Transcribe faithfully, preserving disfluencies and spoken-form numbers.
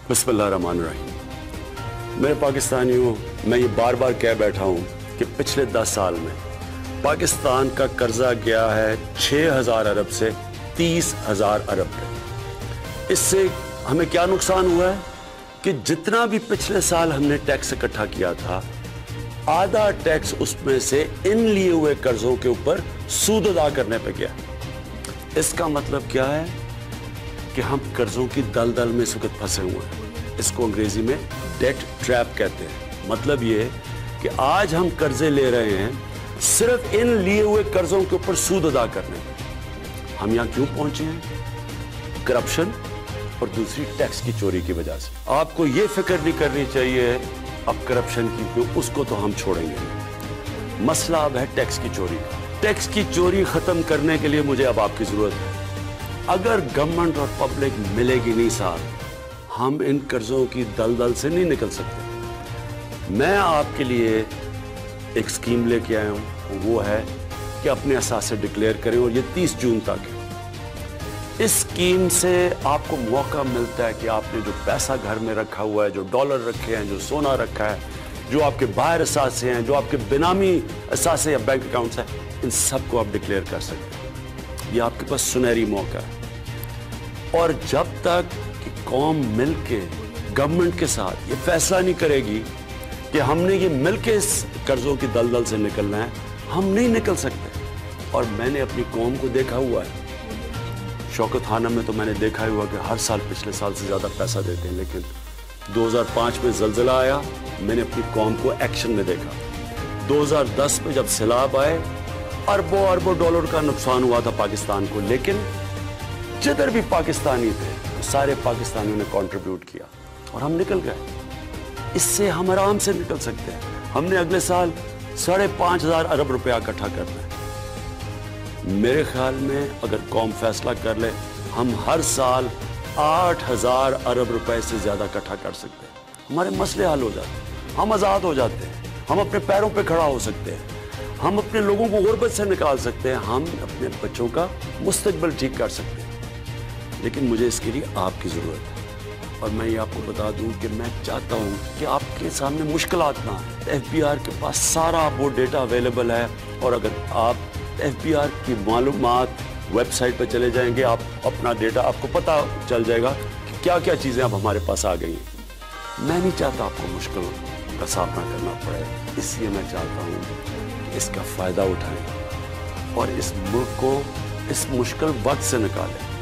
बिस्मिल्लाहिर्रहमानिर्रहीम। मेरे पाकिस्तानियों, मैं ये बार बार कह बैठा हूँ कि पिछले दस साल में पाकिस्तान का कर्जा गया है छः हज़ार अरब से तीस हज़ार अरब पे। इससे हमें क्या नुकसान हुआ है कि जितना भी पिछले साल हमने टैक्स इकट्ठा किया था, आधा टैक्स उसमें से इन लिए हुए कर्जों के ऊपर सूद अदा करने पे गया। इसका मतलब क्या है कि हम कर्जों की दलदल में इस वक्त फंसे हुए हैं। इसको अंग्रेजी में डेट ट्रैप कहते हैं। मतलब ये कि आज हम कर्जे ले रहे हैं सिर्फ इन लिए हुए कर्जों के ऊपर सूद अदा करने। हम यहां क्यों पहुंचे हैं? करप्शन और दूसरी टैक्स की चोरी की वजह से। आपको ये फिक्र नहीं करनी चाहिए अब करप्शन की, उसको तो हम छोड़ेंगे। मसला अब है टैक्स की चोरी। टैक्स की चोरी खत्म करने के लिए मुझे अब आपकी जरूरत है। अगर गवर्नमेंट और पब्लिक मिलेगी नहीं साथ, हम इन कर्जों की दलदल से नहीं निकल सकते। मैं आपके लिए एक स्कीम लेके आया हूं, वो है कि अपने असासे डिक्लेयर करें और ये तीस जून तक है। इस स्कीम से आपको मौका मिलता है कि आपने जो पैसा घर में रखा हुआ है, जो डॉलर रखे हैं, जो सोना रखा है, जो आपके बाहर असासे हैं, जो आपके बेनामी असासे या बैंक अकाउंट्स हैं, इन सबको आप डिक्लेयर कर सकते हैं। ये आपके पास सुनहरी मौका है। और जब तक कि कौम मिलके गवर्नमेंट के साथ ये फैसला नहीं करेगी कि हमने ये मिलके इस कर्जों की दलदल से निकलना है, हम नहीं निकल सकते। और मैंने अपनी कौम को देखा हुआ है। शौकत खाना में तो मैंने देखा हुआ कि हर साल पिछले साल से ज्यादा पैसा देते हैं, लेकिन दो हज़ार पाँच में जलजिला आया, मैंने अपनी कौम को एक्शन में देखा। दो हज़ार दस में जब सैलाब आए, अरबों अरबों डॉलर का नुकसान हुआ था पाकिस्तान को, लेकिन जिधर भी पाकिस्तानी थे सारे पाकिस्तानियों ने कंट्रीब्यूट किया और हम निकल गए। इससे हम आराम से निकल सकते हैं। हमने अगले साल साढ़े पांच हजार अरब रुपया इकट्ठा करना है। मेरे ख्याल में अगर कौम फैसला कर ले, हम हर साल आठ हजार अरब रुपए से ज्यादा इकट्ठा कर सकते हैं। हमारे मसले हल हो जाते हैं, हम आजाद हो जाते हैं, हम अपने पैरों पे खड़ा हो सकते हैं, हम अपने लोगों को गुर्बत से निकाल सकते हैं, हम अपने बच्चों का मुस्तकबिल ठीक कर सकते हैं। लेकिन मुझे इसके लिए आपकी जरूरत है। और मैं ये आपको बता दूं कि मैं चाहता हूं कि आपके सामने मुश्किलात ना आए। एफ बी आर के पास सारा वो डेटा अवेलेबल है, और अगर आप एफ बी आर की मालूमात वेबसाइट पर चले जाएंगे, आप अपना डेटा आपको पता चल जाएगा कि क्या क्या चीज़ें अब हमारे पास आ गई हैं। मैं नहीं चाहता आपको मुश्किल का सामना करना पड़े, इसलिए मैं चाहता हूँ कि इसका फ़ायदा उठाएं और इस मुल्क को इस मुश्किल वक्त से निकालें।